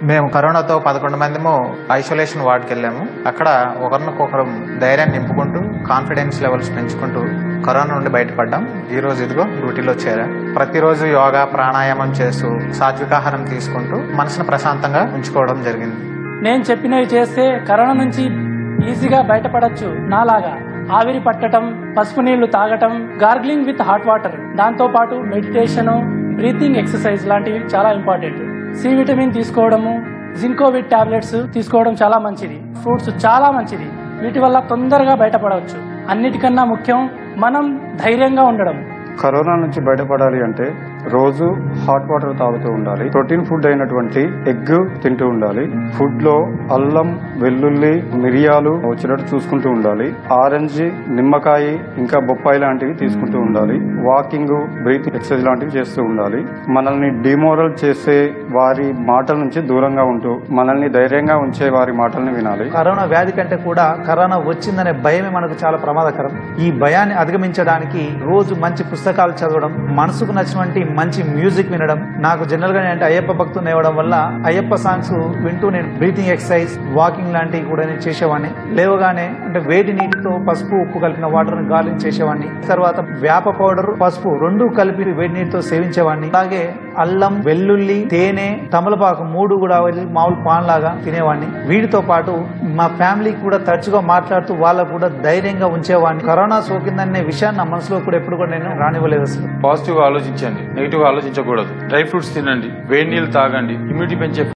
మేము కరోనాతో 11 మందిము ఐసోలేషన్ వార్డుకి వెళ్ళాము. అక్కడ ఒకరినొకరు ధైర్యాన్ని నింపుకుంటూ కాన్ఫిడెన్స్ లెవెల్స్ పెంచుకుంటూ కరోనా నుండి బయటపడ్డాం. ఈ రోజు ఇదిగో డ్యూటీలో చేరా. ప్రతిరోజు యోగా ప్రాణాయామం చేస్తూ సాత్వికాహారం తీసుకుంటూ మనసును ప్రశాంతంగా ఉంచుకోవడం జరిగింది. నేను చెప్పినవి చేస్తే కరోనా నుంచి ఈజీగా బయటపడచ్చు. నాలాగా ఆవిరి పట్టడం, పసుపు నీళ్లు తాగటం, గార్గ్లింగ్ విత్ హాట్ వాటర్, దాంతో పాటు మెడిటేషన్, బ్రీతింగ్ ఎక్సర్సైజ్ లాంటివి చాలా ఇంపార్టెంట్. సి విటమిన్ తీసుకోవడము, జింకోవిట్ టాబ్లెట్స్ తీసుకోవడం చాలా మంచిది. ఫ్రూట్స్ చాలా మంచిది. వీటి వల్ల తొందరగా బయటపడవచ్చు. అన్నిటికన్నా ముఖ్యం మనం ధైర్యంగా ఉండడం. కరోనా నుంచి బయటపడాలి అంటే రోజు హాట్ వాటర్ తాగుతూ ఉండాలి. ప్రోటీన్ ఫుడ్ అయినటువంటి ఎగ్ తింటూ ఉండాలి. ఫుడ్ లో అల్లం, వెల్లుల్లి, మిరియాలు వచ్చినట్టు చూసుకుంటూ ఉండాలి. ఆరెంజ్, నిమ్మకాయ, ఇంకా బొప్పాయి లాంటివి తీసుకుంటూ ఉండాలి. వాకింగ్, బ్రీతింగ్ ఎక్సర్సైజ్ లాంటివి చేస్తూ ఉండాలి. మనల్ని డిమోరల్ చేసే వారి మాటల నుంచి దూరంగా ఉంటూ మనల్ని ధైర్యంగా ఉంచే వారి మాటల్ని వినాలి. కరోనా వ్యాధి కంటే కూడా కరోనా వచ్చిందనే భయమే మనకు చాలా ప్రమాదకరం. ఈ భయాన్ని అధిగమించడానికి రోజు మంచి పుస్తకాలు చదవడం, మనసుకు నచ్చినటువంటి మంచి మ్యూజిక్ వినడం. నాకు జనరల్ గా అంటే అయ్యప్ప భక్తుని అవ్వడం వల్ల అయ్యప్ప సాంగ్స్ వింటూ నేను బ్రీతింగ్ ఎక్సర్సైజ్, వాకింగ్ లాంటివి కూడా నేను చేసేవాడిని. లేవగానే అంటే వేడి నీటితో పసుపు, ఉప్పు కలిపిన వాటర్ గాలిని చేసేవాడిని. తర్వాత వేప పౌడర్, పసుపు రెండు కలిపి వేడి నీటితో సేవించేవాడిని. అలాగే అల్లం, వెల్లుల్లి, తేనె, తమలపాకు 3 కూడా మామూలు పాన్ లాగా తినేవాడిని. వీటితో పాటు మా ఫ్యామిలీకి కూడా తరచుగా మాట్లాడుతూ వాళ్ళకు కూడా ధైర్యంగా ఉంచేవాడిని. కరోనా సోకిందనే విషయాన్ని నా మనసులో కూడా ఎప్పుడు కూడా నేను రానివ్వలేదు. అసలు పాజిటివ్ గా ఆలోచించండి, నెగిటివ్ గా ఆలోచించకూడదు. డ్రై ఫ్రూట్స్ తినండి, వేడి నీళ్ళు తాగండి, ఇమ్యూనిటీ పెంచే